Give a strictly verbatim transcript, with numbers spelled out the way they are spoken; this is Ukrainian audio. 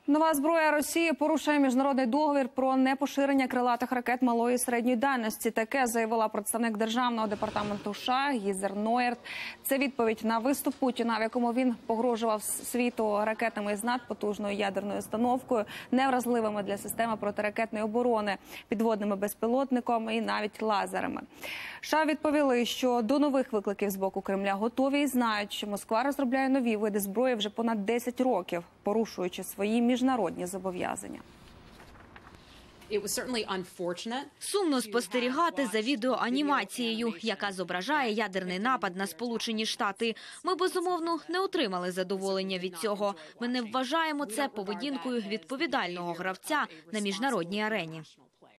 Нова зброя Росії порушує міжнародний договір про непоширення крилатих ракет малої і середньої дальності. Таке заявила представник Державного департаменту США Гізер Нойерт. Це відповідь на виступ Путіна, в якому він погрожував світу ракетами з надпотужною ядерною установкою, невразливими для системи протиракетної оборони, підводними безпілотниками і навіть лазерами. США відповіли, що до нових викликів з боку Кремля готові і знають, що Москва розробляє нові види зброї вже понад десять років, порушуючи свої міжнародні зобов'язання. Сумно спостерігати за відеоанімацією, яка зображає ядерний напад на Сполучені Штати. Ми, безумовно, не отримали задоволення від цього. Ми не вважаємо це поведінкою відповідального гравця на міжнародній арені.